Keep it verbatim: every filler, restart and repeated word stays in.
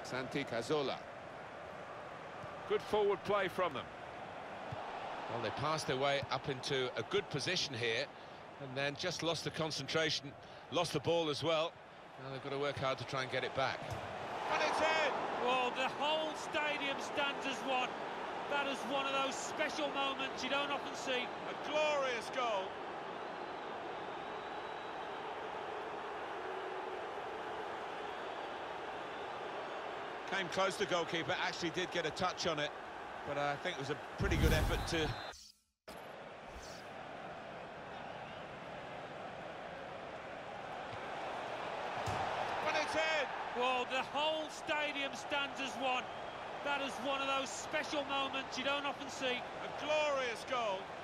Santi Cazorla. Good forward play from them. Well, they passed their way up into a good position here, and then just lost the concentration, lost the ball as well. Now they've got to work hard to try and get it back. And it's in! Well, the whole stadium stands as one. That is one of those special moments you don't often see. A glorious goal. Came close, the goalkeeper, actually did get a touch on it, but I think it was a pretty good effort to... And it's in! Well, the whole stadium stands as one. That is one of those special moments you don't often see. A glorious goal.